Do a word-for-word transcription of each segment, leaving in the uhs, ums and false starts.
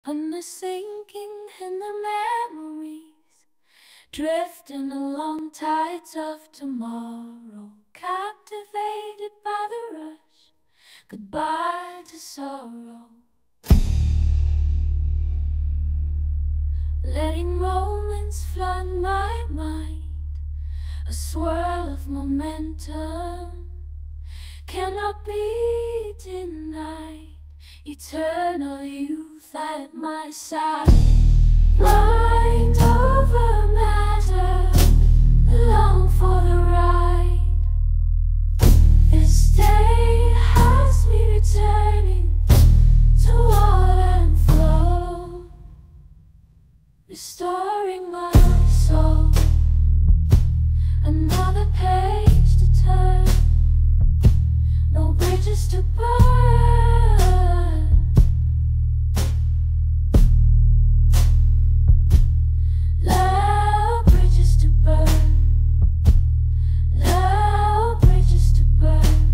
And the sinking in the memories, drifting along tides of tomorrow, captivated by the rush, goodbye to sorrow. Letting moments flood my mind, a swirl of momentum cannot be denied. Eternal youth at my side, mind over matter, long for the ride. This day has me returning to water and flow, restoring my soul. Another page to turn, no bridges to burn. No bridges to burn. No bridges to burn.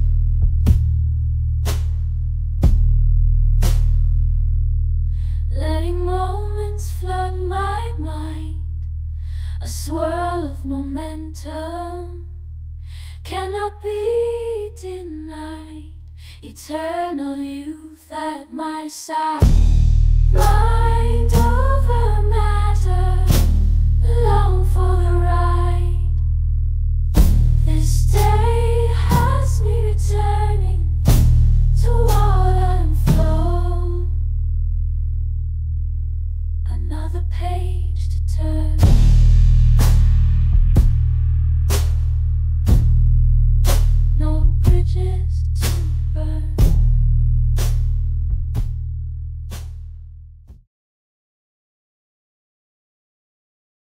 Letting moments flood my mind, a swirl of momentum cannot be denied. Eternal youth at my side, mind over matter, long for the ride. This day has me returning to water and flow. Another page to turn.